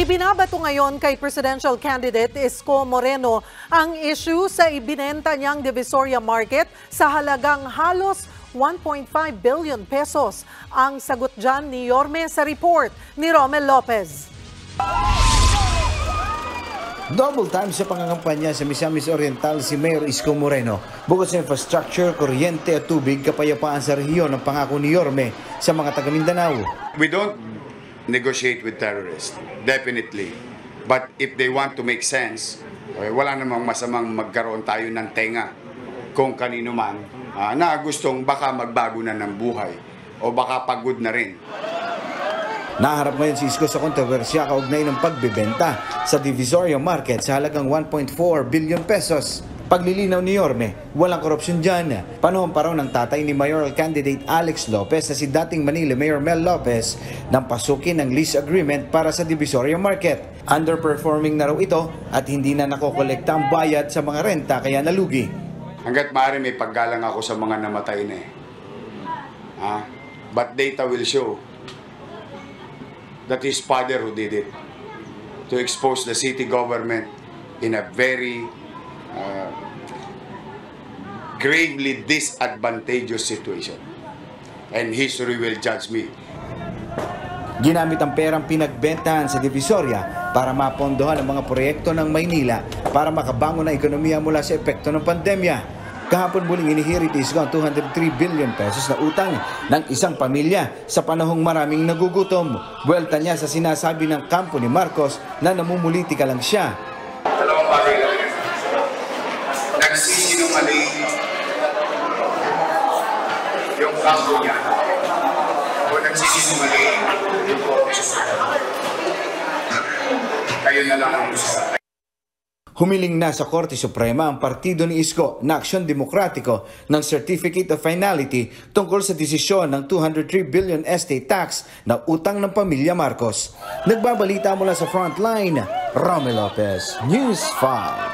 Ibinabato ngayon kay presidential candidate Isko Moreno ang issue sa ibinenta niyang Divisoria Market sa halagang halos 1.5 billion pesos. Ang sagot dyan ni Yorme sa report ni Romel Lopez. Double time sa pangangampanya sa Misamis Oriental si Mayor Isko Moreno. Bukod sa infrastructure, kuryente at tubig, kapayapaan sa rehiyon ang pangako ni Yorme sa mga taga Mindanao. We don't negotiate with terrorists, definitely. But if they want to make sense, wala namang masamang magkaroon tayo ng tenga kung kanino man na gustong baka magbago na ng buhay o baka pagod na rin. Naharap ngayon si Isko sa kontrobersya kaugnay ng pagbebenta sa Divisoria Market sa halagang 1.4 billion pesos. Paglilinaw ni Yorme, walang korupsyon dyan. Panahon pa raw ng tatay ni mayoral candidate Alex Lopez na si dating Manila Mayor Mel Lopez nang pasukin ng lease agreement para sa Divisoria Market. Underperforming na raw ito at hindi na nakokolekta ang bayad sa mga renta kaya nalugi. Hanggat maaari may paggalang ako sa mga namatay na But data will show that his father who did it to expose the city government in a very gravely disadvantageous situation. And history will judge me. Ginamit ang perang pinagbentahan sa Divisoria para mapondohan ang mga proyekto ng Maynila para makabangon ang ekonomiya mula sa epekto ng pandemya. Kahapon muling inihirit Isko ang 203 billion pesos na utang ng isang pamilya sa panahong maraming nagugutom. Buwelta niya sa sinasabi ng kampo ni Marcos na namumulitika lang siya. Dalawang bagay lang yan. Nagsisinungaling yung kampo niya o nagsisinungaling yung korupsyon. Kayo na lang ang gusto. Humiling na sa Korte Suprema ang partido ni Isko na Aksyon Demokratiko ng Certificate of Finality tungkol sa desisyon ng 203 billion estate tax na utang ng pamilya Marcos. Nagbabalita mula sa Frontline, Romel Lopez, News 5.